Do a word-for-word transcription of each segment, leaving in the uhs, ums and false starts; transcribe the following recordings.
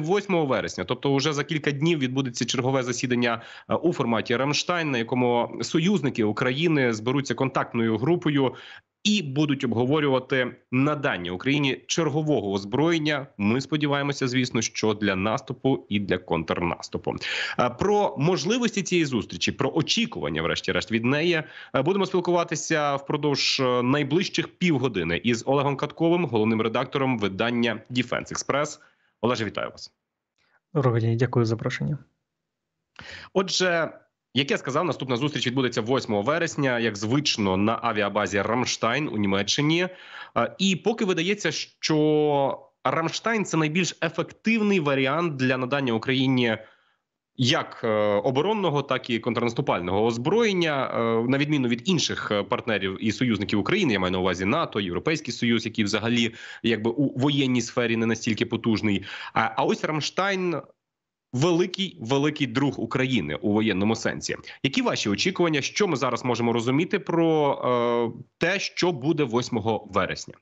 восьмого вересня, тобто вже за кілька днів відбудеться чергове засідання у форматі Рамштайн, на якому союзники України зберуться контактною групою і будуть обговорювати надання Україні чергового озброєння. Ми сподіваємося, звісно, що для наступу і для контрнаступу. Про можливості цієї зустрічі, про очікування, врешті-решт, від неї будемо спілкуватися впродовж найближчих півгодини із Олегом Катковим, головним редактором видання Defense Express. Олеже, вітаю вас. Доброго дня, дякую за запрошення. Отже, як я сказав, наступна зустріч відбудеться восьмого вересня, як звично, на авіабазі Рамштайн у Німеччині. І поки видається, що Рамштайн – це найбільш ефективний варіант для надання Україні як оборонного, так і контрнаступального озброєння, на відміну від інших партнерів і союзників України, я маю на увазі НАТО, Європейський Союз, який взагалі якби у воєнній сфері не настільки потужний. А ось Рамштайн – великий, великий друг України у воєнному сенсі. Які ваші очікування, що ми зараз можемо розуміти про е, те, що буде восьмого вересня?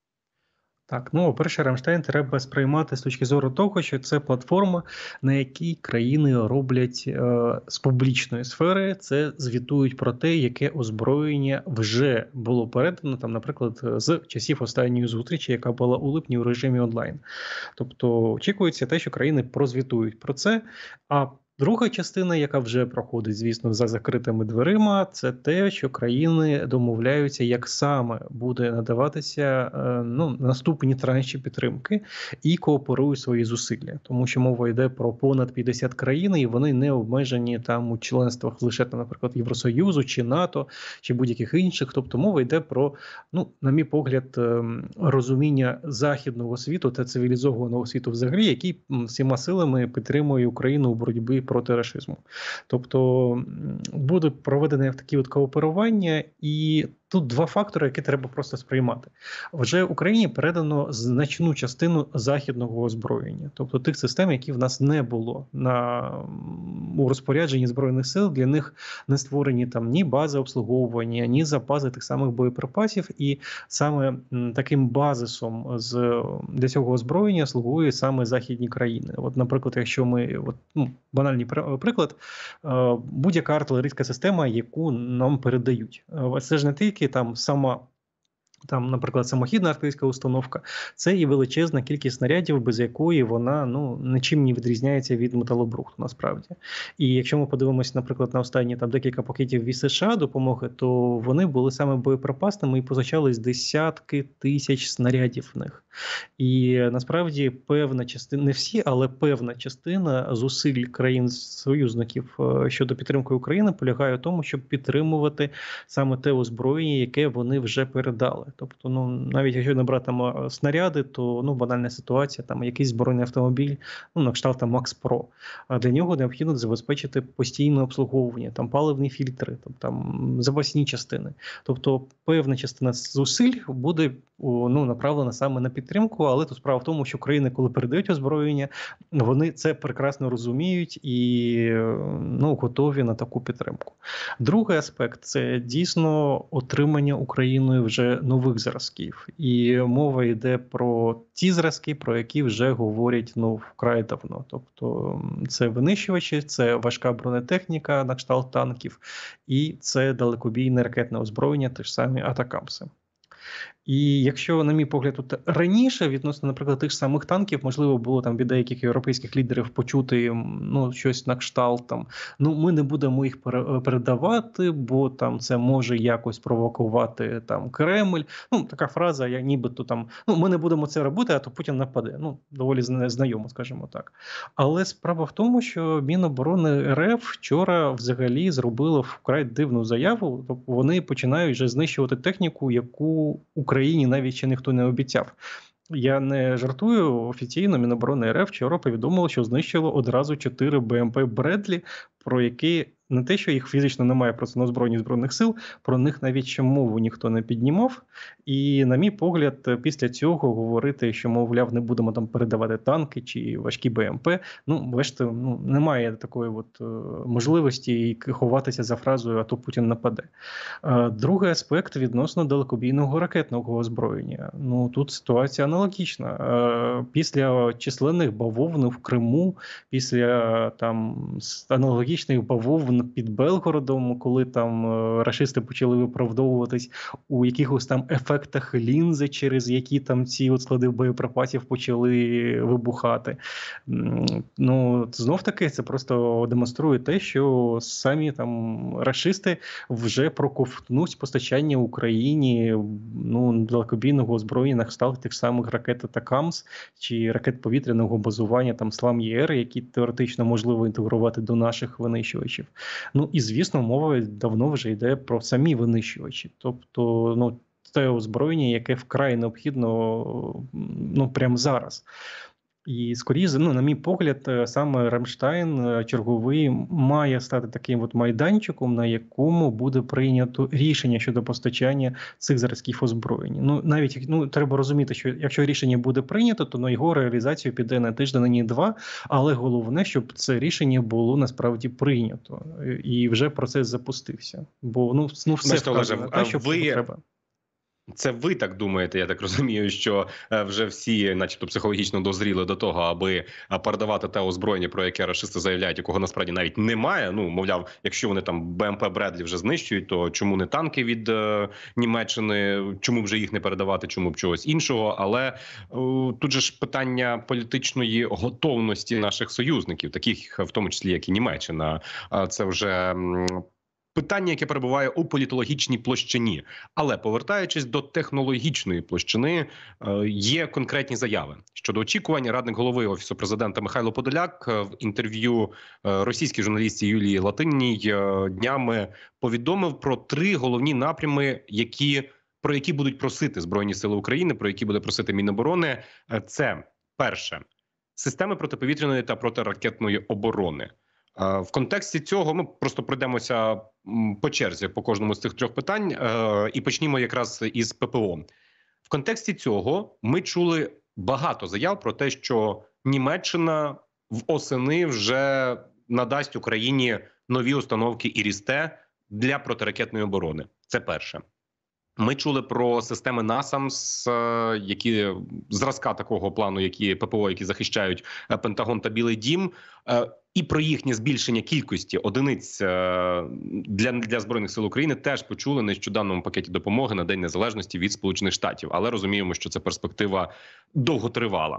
Так, ну, перше, Рамштайн треба сприймати з точки зору того, що це платформа, на якій країни роблять е, з публічної сфери, це звітують про те, яке озброєння вже було передано, там, наприклад, з часів останньої зустрічі, яка була у липні у режимі онлайн. Тобто очікується те, що країни прозвітують про це, а друга частина, яка вже проходить, звісно, за закритими дверима, це те, що країни домовляються, як саме буде надаватися ну, наступні транші підтримки і кооперують свої зусилля. Тому що мова йде про понад п'ятдесят країн, і вони не обмежені там у членствах лише, там, наприклад, Євросоюзу, чи НАТО, чи будь-яких інших. Тобто мова йде про, ну, на мій погляд, розуміння західного світу та цивілізованого світу взагалі, який всіма силами підтримує Україну у боротьбі проти рашизму. Тобто буде проведене такі от кооперування, і тут два фактори, які треба просто сприймати. Вже Україні передано значну частину західного озброєння, тобто тих систем, які в нас не було на у розпорядженні Збройних сил, для них не створені там ні бази обслуговування, ні запаси тих самих боєприпасів, і саме таким базисом з для цього озброєння слугують саме західні країни. От, наприклад, якщо ми от, ну, банальний приклад, будь-яка артилерійська система, яку нам передають, це ж не тільки там сама, там, наприклад, самохідна артилерійська установка, це і величезна кількість снарядів, без якої вона ну нічим не відрізняється від металобрухту, насправді. І якщо ми подивимося, наприклад, на останні там декілька пакетів від США допомоги, то вони були саме боєприпасними і позначались десятки тисяч снарядів в них. І насправді певна частина, не всі, але певна частина зусиль країн-союзників щодо підтримки України полягає в тому, щоб підтримувати саме те озброєння, яке вони вже передали. Тобто, ну, навіть якщо не брати там снаряди, то ну, банальна ситуація, там якийсь збройний автомобіль, ну, на кшталт там Макс Про, а для нього необхідно забезпечити постійне обслуговування, там паливні фільтри, там, там запасні частини. Тобто, певна частина зусиль буде ну, направлена саме на підтримку, але тут справа в тому, що країни, коли передають озброєння, вони це прекрасно розуміють і ну, готові на таку підтримку. Другий аспект – це дійсно отримання Україною вже нових зразків. І мова йде про ті зразки, про які вже говорять ну, вкрай давно. Тобто це винищувачі, це важка бронетехніка на кшталт танків і це далекобійне ракетне озброєння, ті ж самі атакамси. І якщо, на мій погляд, тут раніше відносно, наприклад, тих самих танків, можливо, було там від деяких європейських лідерів почути ну, щось на кшталт, там, ну, ми не будемо їх передавати, бо там це може якось провокувати там Кремль. Ну, така фраза, я нібито там, ну, ми не будемо це робити, а то Путін нападе. Ну, доволі знайомо, скажімо так. Але справа в тому, що Міноборони РФ вчора взагалі зробило вкрай дивну заяву, тобто вони починають вже знищувати техніку, яку Україні навіть ще ніхто не обіцяв. Я не жартую, офіційно Міноборони РФ вчора повідомило, що знищило одразу чотири БМП «Бредлі», про які Не те, що їх фізично немає просто на озброєнні Збройних сил, про них навіть ще мову ніхто не піднімав. І, на мій погляд, після цього говорити, що, мовляв, не будемо там передавати танки чи важкі БМП, ну, бачите, ну, немає такої от можливості і ховатися за фразою «а то Путін нападе». Другий аспект відносно далекобійного ракетного озброєння. Ну, тут ситуація аналогічна. Після численних бавовн в Криму, після там аналогічних бавовн під Белгородом, коли там рашисти почали виправдовуватись у якихось там ефектах лінзи, через які там ці от склади боєприпасів почали вибухати. Ну, знов-таки, це просто демонструє те, що самі там рашисти вже проковтнуть постачання Україні ну, далекобійного озброєння на кшталт тих самих ракет «Атакамс» чи ракет повітряного базування там «Слам-Є-Р», які теоретично можливо інтегрувати до наших винищувачів. Ну і, звісно, мова давно вже йде про самі винищувачі. Тобто, ну, те озброєння, яке вкрай необхідно, ну, прямо зараз. І, скоріше, ну, на мій погляд, саме Рамштайн черговий має стати таким от майданчиком, на якому буде прийнято рішення щодо постачання цих зразків озброєння. Ну, навіть, ну, треба розуміти, що якщо рішення буде прийнято, то на його реалізацію піде не тиждень, ні два, але головне, щоб це рішення було насправді прийнято. І вже процес запустився. Бо, ну, ну все вказано, те, що ви... треба. Це ви так думаєте, я так розумію, що вже всі, начебто, психологічно дозріли до того, аби передавати те озброєння, про яке рашисти заявляють, якого насправді навіть немає. Ну, мовляв, якщо вони там БМП Бредлі вже знищують, то чому не танки від е, Німеччини, чому вже їх не передавати, чому б чогось іншого. Але е, тут же ж питання політичної готовності наших союзників, таких в тому числі, як і Німеччина. Це вже... питання, яке перебуває у політологічній площині. Але повертаючись до технологічної площини, є конкретні заяви. Щодо очікувань, радник голови Офісу президента Михайло Подоляк в інтерв'ю російській журналістці Юлії Латинній днями повідомив про три головні напрями, які, про які будуть просити Збройні Сили України, про які буде просити Міноборони. Це, перше, системи протиповітряної та протиракетної оборони. В контексті цього ми просто пройдемося по черзі по кожному з цих трьох питань і почнімо якраз із ППО. В контексті цього ми чули багато заяв про те, що Німеччина в осени вже надасть Україні нові установки «Іріс-Т» для протиракетної оборони. Це перше. Ми чули про системи насамс, які зразка такого плану, які ППО, які захищають Пентагон та Білий дім, і про їхнє збільшення кількості одиниць для, для Збройних сил України теж почули на нещодавному пакеті допомоги на День Незалежності від Сполучених Штатів. Але розуміємо, що це перспектива довготривала.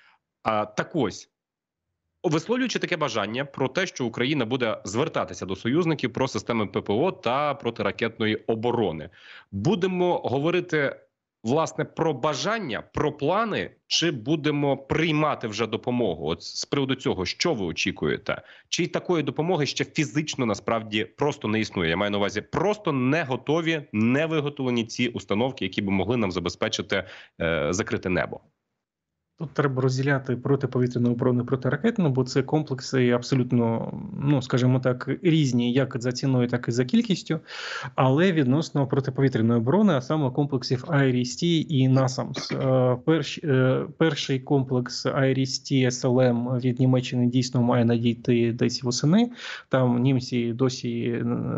Так ось, висловлюючи таке бажання про те, що Україна буде звертатися до союзників про системи ППО та протиракетної оборони, будемо говорити, власне, про бажання, про плани, чи будемо приймати вже допомогу? От з приводу цього, що ви очікуєте? Чи такої допомоги ще фізично насправді просто не існує? Я маю на увазі, просто не готові, не виготовлені ці установки, які б могли нам забезпечити е, закрите небо? Тут треба розділяти протиповітряну оборону і протиракетну, бо це комплекси абсолютно, ну, скажімо так, різні як за ціною, так і за кількістю, але відносно протиповітряної оборони, а саме комплексів ай-ар-ес-Т і насамс. Перш, перший комплекс ай-ар-ес-Т ес ел ем від Німеччини дійсно має надійти десь восени. Там німці досі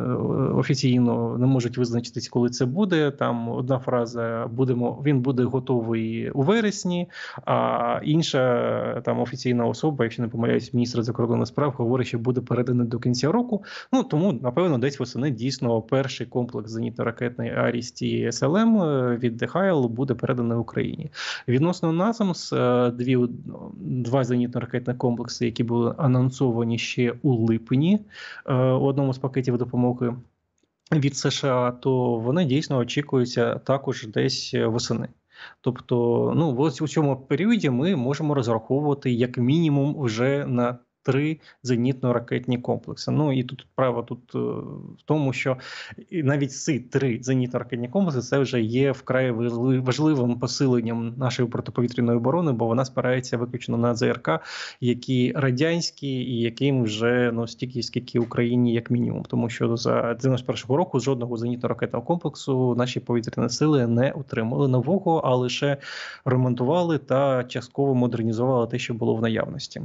офіційно не можуть визначитись, коли це буде. Там одна фраза, будемо, він буде готовий у вересні, а А інша там офіційна особа, якщо не помиляюсь, міністр закордонних справ, говорить, що буде переданий до кінця року. Ну тому, напевно, десь восени дійсно перший комплекс зенітно-ракетний ай-ар-ес-Т ес ел ем від ДХЛ буде переданий Україні. Відносно насамс, дві два зенітно-ракетних комплекси, які були анонсовані ще у липні у одному з пакетів допомоги від США, то вони дійсно очікуються також десь восени. Тобто, ну, ось у цьому періоді ми можемо розраховувати як мінімум вже на три зенітно-ракетні комплекси. Ну і тут справа тут е, в тому, що навіть ці три зенітно-ракетні комплекси це вже є вкрай важливим посиленням нашої протиповітряної оборони, бо вона спирається виключно на ЗРК, які радянські і яким вже ну стільки, скільки Україні як мінімум. Тому що за дев'яносто першого року жодного зенітно-ракетного комплексу наші повітряні сили не отримали нового, а лише ремонтували та частково модернізували те, що було в наявності.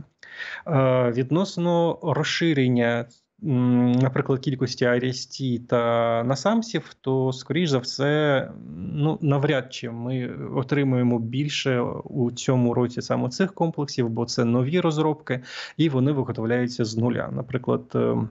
Е, відносно розширення, наприклад, кількості ай ар ес ті та насамсів, то, скоріш за все, ну, навряд чи ми отримуємо більше у цьому році саме цих комплексів, бо це нові розробки, і вони виготовляються з нуля. Наприклад,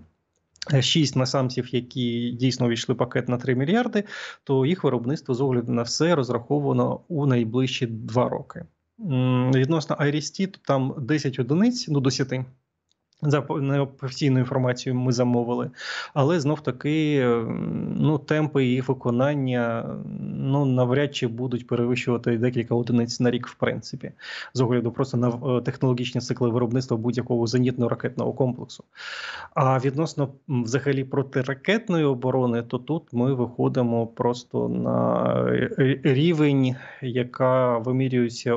шість насамсів, які дійсно увійшли в пакет на три мільярди, то їх виробництво з огляду на все розраховано у найближчі два роки. Відносно ай ар ес ті, то там десять одиниць, ну, до десять. За неофіційною інформацією ми замовили, але знов-таки ну, темпи їх виконання ну, навряд чи будуть перевищувати декілька одиниць на рік в принципі, з огляду просто на технологічні цикли виробництва будь-якого зенітно-ракетного комплексу. А відносно взагалі протиракетної оборони, то тут ми виходимо просто на рівень, яка вимірюється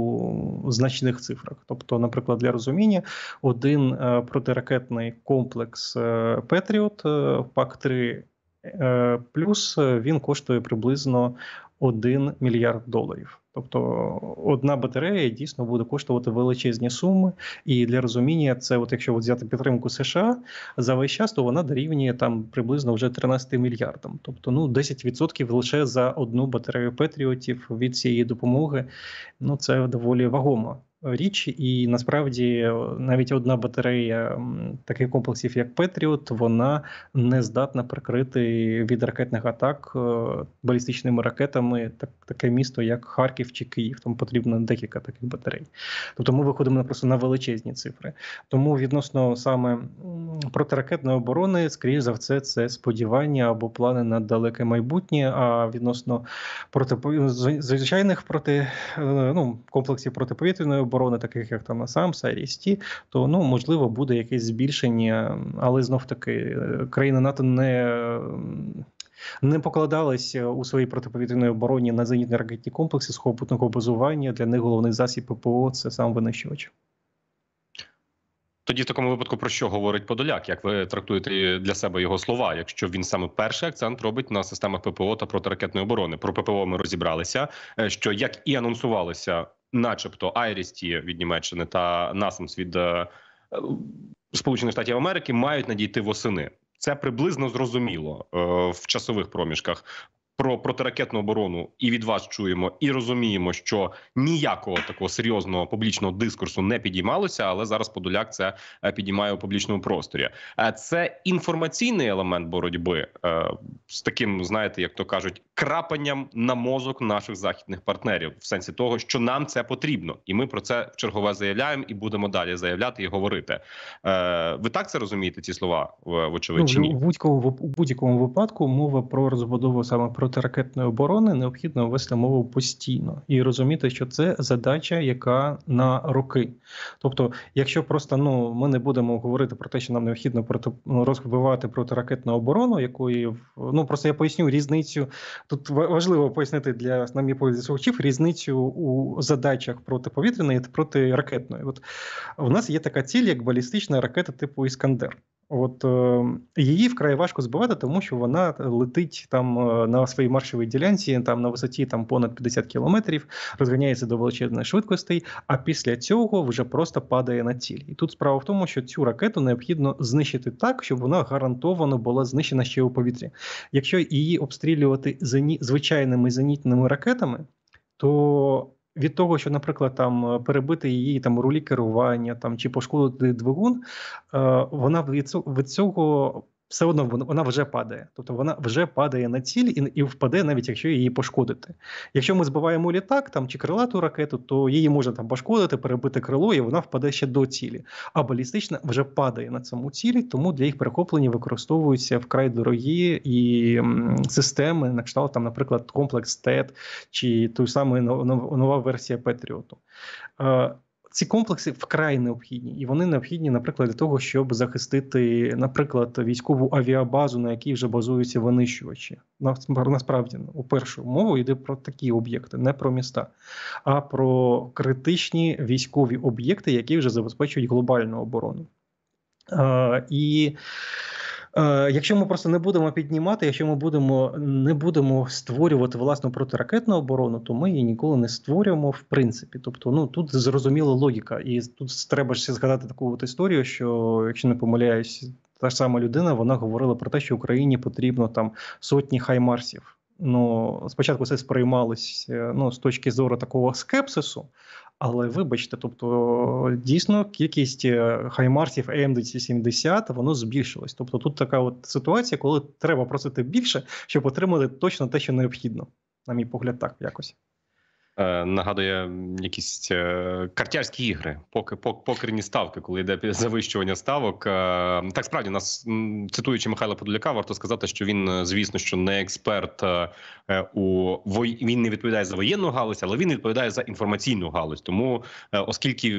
у значних цифрах. Тобто, наприклад, для розуміння, один протиракетний комплекс Петріот пак три плюс, він коштує приблизно один мільярд доларів. Тобто одна батарея дійсно буде коштувати величезні суми. І для розуміння, це от якщо от взяти підтримку США за весь час, то вона дорівнює там приблизно вже тринадцяти мільярдам. Тобто ну, десять відсотків лише за одну батарею Петріотів від цієї допомоги. Ну, це доволі вагомо річ, і насправді навіть одна батарея таких комплексів, як Петріот, вона не здатна прикрити від ракетних атак балістичними ракетами так, таке місто, як Харків чи Київ. Тому потрібно декілька таких батарей. Тобто ми виходимо просто на величезні цифри. Тому відносно саме протиракетної оборони, скоріш за все, це сподівання або плани на далеке майбутнє, а відносно проти, звичайних проти, ну, комплексів протиповітряної оборони, таких як там насамс, ай ар ес ті, то ну, можливо буде якесь збільшення, але знов-таки країни НАТО не, не покладалися у своїй протиповітряній обороні на зенітні ракетні комплекси сухопутного базування. Для них головний засіб ППО – це сам винищувач. Тоді в такому випадку про що говорить Подоляк? Як ви трактуєте для себе його слова, якщо він саме перший акцент робить на системах ППО та протиракетної оборони? Про ППО ми розібралися, що як і анонсувалося, начебто ай ар ес ті від Німеччини та насамс від е, Сполучених Штатів Америки мають надійти восени. Це приблизно зрозуміло е, в часових проміжках. Про протиракетну оборону і від вас чуємо, і розуміємо, що ніякого такого серйозного публічного дискурсу не підіймалося, але зараз Подоляк це підіймає у публічному просторі. Це інформаційний елемент боротьби з таким, знаєте, як то кажуть, крапанням на мозок наших західних партнерів, в сенсі того, що нам це потрібно. І ми про це в чергове заявляємо і будемо далі заявляти і говорити. Ви так це розумієте, ці слова, вочевидь, чи ні? Ну, у будь-якому випадку мова про розбудову саме протиракетної оборони необхідно вести мову постійно і розуміти, що це задача, яка на роки. Тобто, якщо просто ну ми не будемо говорити про те, що нам необхідно проти, ну, розвивати протиракетну оборону, якої ну просто я поясню різницю. Тут важливо пояснити для на мій погляд слухачів різницю у задачах протиповітряної та протиракетної. От у нас є така ціль, як балістична ракета типу Іскандер. От е, її вкрай важко збивати, тому що вона летить там е, на своїй маршовій ділянці, там на висоті там понад п'ятдесят кілометрів, розганяється до величезних швидкостей, а після цього вже просто падає на ціль. І тут справа в тому, що цю ракету необхідно знищити так, щоб вона гарантовано була знищена ще у повітрі. Якщо її обстрілювати зені... звичайними зенітними ракетами, то від того, що, наприклад, там перебити її там рулі керування, там чи пошкодити двигун, вона від цього, від цього все одно вона вже падає. Тобто вона вже падає на ціль і, і впаде, навіть якщо її пошкодити. Якщо ми збиваємо літак там чи крилату ракету, то її можна там пошкодити, перебити крило, і вона впаде ще до цілі. А балістична вже падає на цьому цілі, тому для їх перехоплення використовуються вкрай дорогі і м, системи, на кшталт, там, наприклад, комплекс ТЕТ чи той самий нова версія Петріоту. ці комплекси вкрай необхідні, і вони необхідні, наприклад, для того, щоб захистити, наприклад, військову авіабазу, на якій вже базуються винищувачі. Насправді, у першу мову йде про такі об'єкти, не про міста, а про критичні військові об'єкти, які вже забезпечують глобальну оборону. А, і Якщо ми просто не будемо піднімати, якщо ми будемо не будемо створювати власну протиракетну оборону, то ми її ніколи не створюємо в принципі. Тобто, ну тут зрозуміла логіка, і тут треба ще згадати таку от історію, що, якщо не помиляюсь, та ж сама людина, вона говорила про те, що Україні потрібно там сотні хаймарсів. Ну, спочатку це сприймалось, ну, з точки зору такого скепсису, але вибачте, тобто дійсно кількість хаймарсів М двісті сімдесят, воно збільшилось. Тобто тут така от ситуація, коли треба просити більше, щоб отримати точно те, що необхідно. На мій погляд, так якось. Е, нагадує якісь е, картярські ігри, поки, пок, покерні ставки, коли йде завищування ставок. Е, так, справді, нас, цитуючи Михайла Подоляка, варто сказати, що він, звісно, що не експерт е, у вой... він не відповідає за воєнну галузь, але він відповідає за інформаційну галузь. Тому, е, оскільки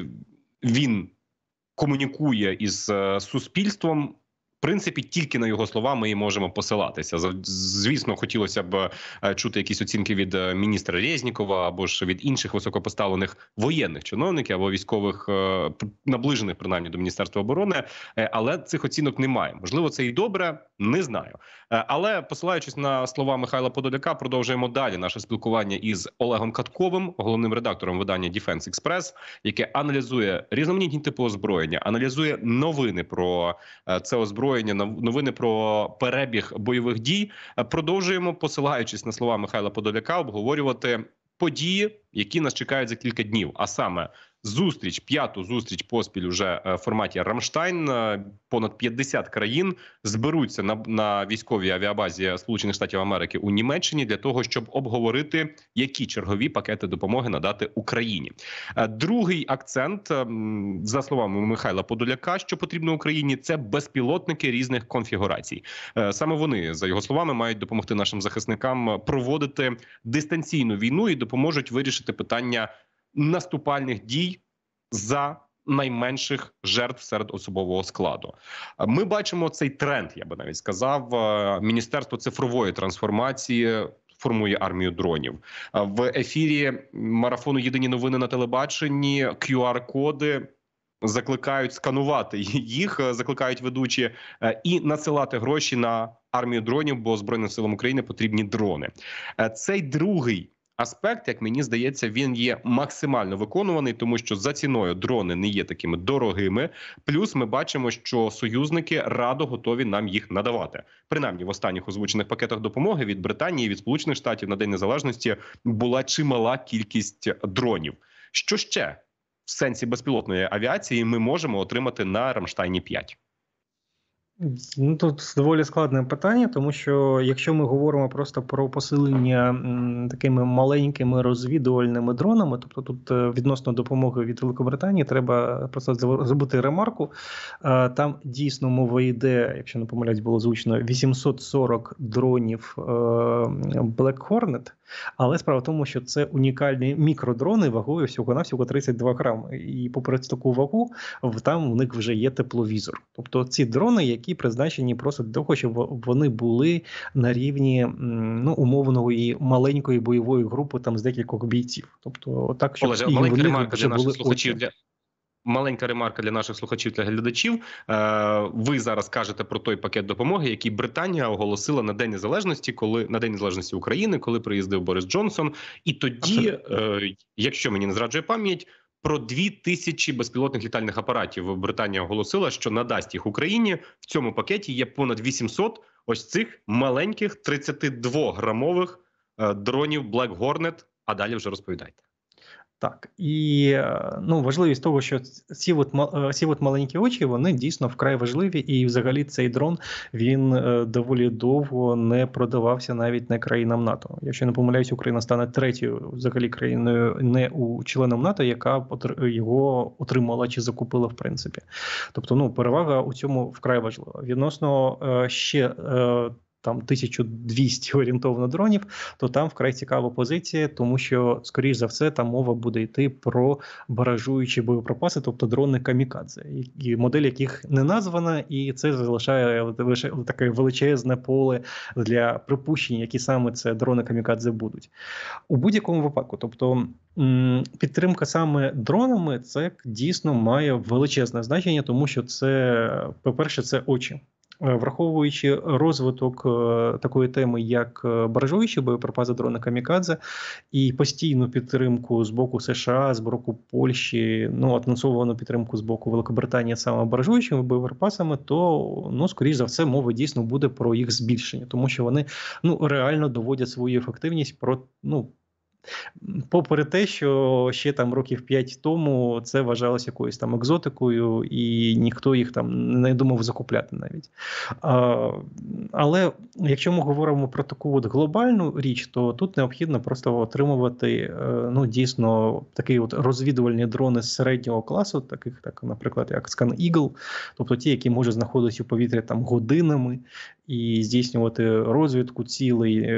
він комунікує із е, суспільством, в принципі, тільки на його слова ми і можемо посилатися. Звісно, хотілося б чути якісь оцінки від міністра Резнікова або ж від інших високопоставлених воєнних чиновників або військових, наближених принаймні до Міністерства оборони, але цих оцінок немає. Можливо, це і добре, не знаю. Але, посилаючись на слова Михайла Подоляка, продовжуємо далі наше спілкування із Олегом Катковим, головним редактором видання Defense Express, яке аналізує різноманітні типи озброєння, аналізує новини про це озброєння, новини про перебіг бойових дій. Продовжуємо, посилаючись на слова Михайла Подоляка, обговорювати події, які нас чекають за кілька днів. А саме зустріч, п'яту зустріч поспіль уже в форматі Рамштайн. Понад п'ятдесят країн зберуться на, на військовій авіабазі Сполучених Штатів Америки у Німеччині для того, щоб обговорити, які чергові пакети допомоги надати Україні. Другий акцент, за словами Михайла Подоляка, що потрібно Україні, це безпілотники різних конфігурацій. Саме вони, за його словами, мають допомогти нашим захисникам проводити дистанційну війну і допоможуть вирішити питання наступальних дій за найменших жертв серед особового складу. Ми бачимо цей тренд, я би навіть сказав. Міністерство цифрової трансформації формує армію дронів. В ефірі марафону «Єдині новини» на телебаченні кю ар-коди закликають сканувати їх, закликають ведучі, і надсилати гроші на армію дронів, бо Збройним силам України потрібні дрони. Цей другий аспект, як мені здається, він є максимально виконуваний, тому що за ціною дрони не є такими дорогими. Плюс ми бачимо, що союзники радо готові нам їх надавати. Принаймні, в останніх озвучених пакетах допомоги від Британії, від Сполучених Штатів на День Незалежності була чимала кількість дронів. Що ще в сенсі безпілотної авіації ми можемо отримати на Рамштайні п'ять? Ну, тут доволі складне питання, тому що якщо ми говоримо просто про посилення м, такими маленькими розвідувальними дронами, тобто тут е, відносно допомоги від Великобританії, треба просто зробити ремарку. Е, Там дійсно мова йде, якщо не помиляюсь, було звучно, вісімсот сорок дронів е, Black Hornet, але справа в тому, що це унікальні мікродрони вагою всього-навсього тридцять два грами. І попри таку вагу, там в них вже є тепловізор. Тобто ці дрони, які призначені просто для того, щоб вони були на рівні, ну, умовної маленької бойової групи там з декількох бійців. Тобто так, щоб Олеже, маленька ремарка для наших слухачів, для... Маленька ремарка для наших слухачів та глядачів. Ви зараз кажете про той пакет допомоги, який Британія оголосила на День Незалежності, коли на День Незалежності України, коли приїздив Борис Джонсон. І тоді, Абсолютно. якщо мені не зраджує пам'ять, про дві тисячі безпілотних літальних апаратів Британія оголосила, що надасть їх Україні. В цьому пакеті є понад вісімсот ось цих маленьких тридцятидвограмових дронів Black Hornet. А далі вже розповідайте. Так, і ну, важливість того, що ці от, ці от маленькі очі, вони дійсно вкрай важливі, і взагалі цей дрон, він доволі довго не продавався навіть не країнам НАТО. Якщо не помиляюсь, Україна стане третьою взагалі країною не у членом НАТО, яка його отримала чи закупила в принципі. Тобто, ну, перевага у цьому вкрай важлива. Відносно ще там тисяча двісті орієнтовно дронів, то там вкрай цікава позиція, тому що, скоріш за все, там мова буде йти про баражуючі боєприпаси, тобто дрони камікадзе, і модель яких не названа, і це залишає лише таке величезне поле для припущень, які саме це дрони камікадзе будуть. У будь-якому випадку, тобто підтримка саме дронами, це дійсно має величезне значення, тому що це, по-перше, це очі. Враховуючи розвиток такої теми, як баражуючі боєприпаси дрони камікадзе, і постійну підтримку з боку США, з боку Польщі, ну, анонсовану підтримку з боку Великобританії саме баражуючими боєприпасами, то, ну, скоріш за все, мова дійсно буде про їх збільшення, тому що вони, ну, реально доводять свою ефективність про, ну, попри те, що ще там років п'ять тому це вважалося якоюсь там екзотикою, і ніхто їх там не думав закупляти навіть. А, але якщо ми говоримо про таку от глобальну річ, то тут необхідно просто отримувати, ну, дійсно, такі от розвідувальні дрони з середнього класу, таких, так, наприклад, як Scan Eagle, тобто ті, які можуть знаходитися у повітрі там годинами і здійснювати розвідку цілей,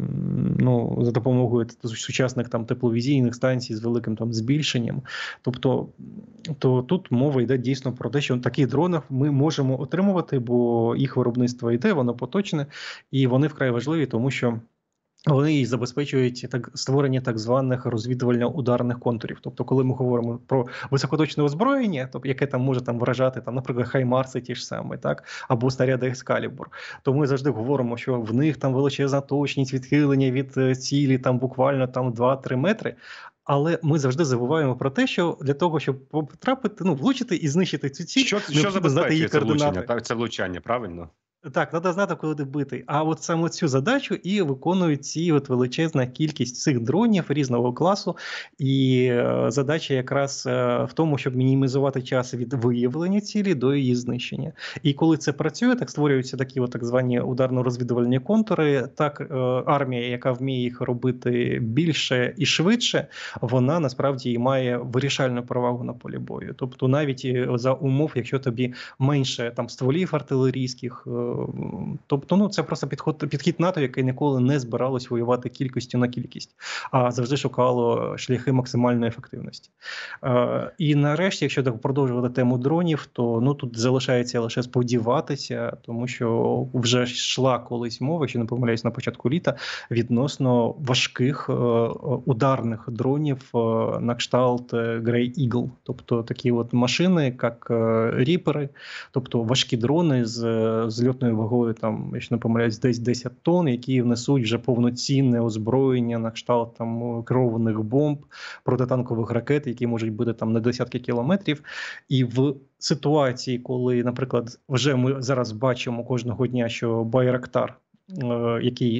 ну, за допомогою сучасних там тепловізійних станцій з великим там збільшенням. Тобто, то тут мова йде дійсно про те, що таких дронів ми можемо отримувати, бо їх виробництво йде, воно поточне, і вони вкрай важливі, тому що вони забезпечують так створення так званих розвідувально-ударних контурів. Тобто, коли ми говоримо про високоточне озброєння, тобто, яке там може там вражати, там, наприклад, хаймарси ті ж самі, так, або снаряди Екскалібур, то ми завжди говоримо, що в них там величезна точність, відхилення від цілі там буквально там два-три метри. Але ми завжди забуваємо про те, що для того, щоб потрапити, ну, влучити і знищити цю ціль, що, що забезпечує це влучання, так, це влучання, правильно? Так, треба знати, коли бити. А от саме цю задачу і виконують ці от величезна кількість цих дронів різного класу. І е, задача якраз е, в тому, щоб мінімізувати час від виявлення цілі до її знищення. І коли це працює, так створюються такі от так звані ударно-розвідувальні контури. Так, е, армія, яка вміє їх робити більше і швидше, вона насправді і має вирішальну перевагу на полі бою. Тобто навіть за умов, якщо тобі менше там стволів артилерійських, е, тобто, ну, це просто підход, підхід НАТО, який ніколи не збиралось воювати кількістю на кількість, а завжди шукало шляхи максимальної ефективності. Е, і нарешті, якщо так продовжувати тему дронів, то, ну, тут залишається лише сподіватися, тому що вже йшла колись мова, якщо не помиляюсь, на початку літа, відносно важких е, ударних дронів е, на кшталт Grey Eagle, тобто такі от машини, як е, ріпери, тобто важкі дрони з зльотною вагою, там, якщо не помиляюсь, десь десять тонн, які внесуть вже повноцінне озброєння на кшталт там керованих бомб, протитанкових ракет, які можуть бути там на десятки кілометрів. І в ситуації, коли, наприклад, вже ми зараз бачимо кожного дня, що Байрактар, е, який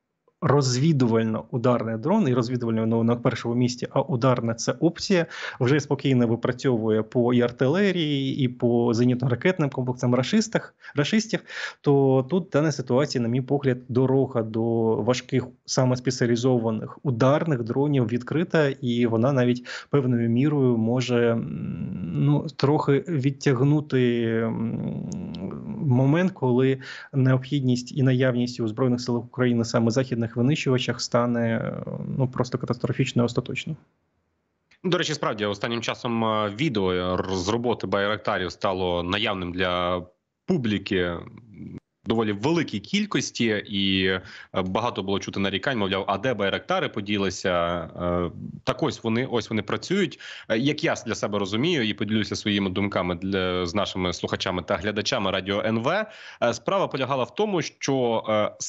розвідувально-ударний дрон, і розвідувально, ну, на першому місці, а ударна – це опція, вже спокійно випрацьовує по і артилерії, і по зенітно-ракетним комплексам рашистах, рашистів, то тут в даній ситуації, на мій погляд, дорога до важких, саме спеціалізованих ударних дронів відкрита, і вона навіть певною мірою може, ну, трохи відтягнути момент, коли необхідність і наявність у Збройних силах України саме західних винищувачах стане, ну, просто катастрофічно і остаточно. До речі, справді, останнім часом відео з роботи Байрактарів стало наявним для публіки доволі великій кількості, і багато було чути нарікань, мовляв, а де Байрактари поділися? Так ось вони, ось вони працюють. Як я для себе розумію і поділюся своїми думками для, з нашими слухачами та глядачами Радіо ен ве, справа полягала в тому, що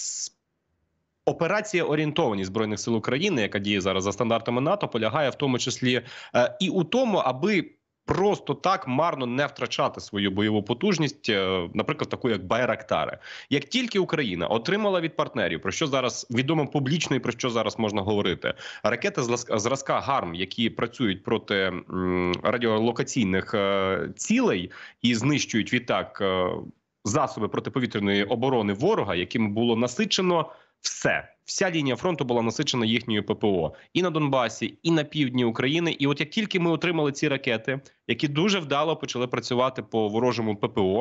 операція орієнтованість Збройних сил України, яка діє зараз за стандартами НАТО, полягає в тому числі е, і у тому, аби просто так марно не втрачати свою бойову потужність, е, наприклад, таку як Байрактари. Як тільки Україна отримала від партнерів, про що зараз відомо публічно і про що зараз можна говорити, ракети зразка ГАРМ, які працюють проти м, радіолокаційних е, цілей і знищують відтак е, засоби протиповітряної оборони ворога, яким було насичено все. Вся лінія фронту була насичена їхньою ППО. І на Донбасі, і на півдні України. І от як тільки ми отримали ці ракети, які дуже вдало почали працювати по ворожому ППО,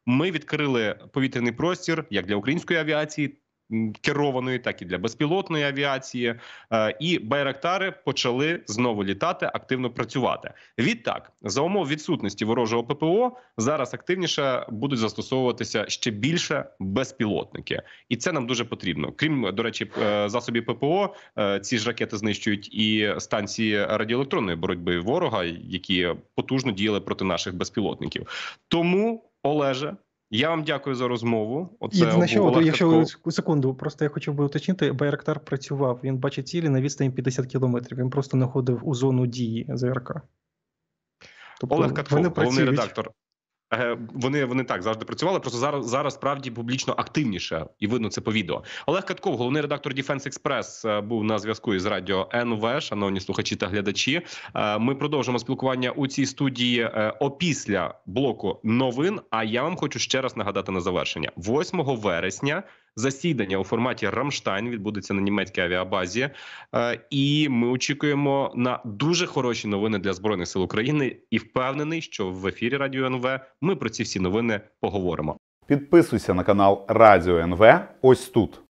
ми відкрили повітряний простір як для української авіації, керованої, так і для безпілотної авіації, і байрактари почали знову літати, активно працювати. Відтак, за умов відсутності ворожого ППО, зараз активніше будуть застосовуватися ще більше безпілотники. І це нам дуже потрібно. Крім, до речі, засобів ППО, ці ж ракети знищують і станції радіоелектронної боротьби ворога, які потужно діяли проти наших безпілотників. Тому, Олеже, я вам дякую за розмову. Оце Єдине, що, Олег якщо ви, секунду, просто я хочу би уточнити, Байрактар працював, він бачить цілі на відстані п'ятдесят кілометрів, він просто не ходив у зону дії ЗРК. Тобто, Олег Катков, головний редактор. Вони, вони так завжди працювали, просто зараз, зараз справді публічно активніше, і видно це по відео. Олег Катков, головний редактор Defense Express, був на зв'язку із радіо ен ве. Шановні слухачі та глядачі, ми продовжимо спілкування у цій студії опісля блоку новин, а я вам хочу ще раз нагадати на завершення. восьмого вересня засідання у форматі «Рамштайн» відбудеться на німецькій авіабазі, і ми очікуємо на дуже хороші новини для Збройних сил України, і впевнений, що в ефірі Радіо ен ве ми про ці всі новини поговоримо. Підписуйся на канал Радіо ен ве ось тут.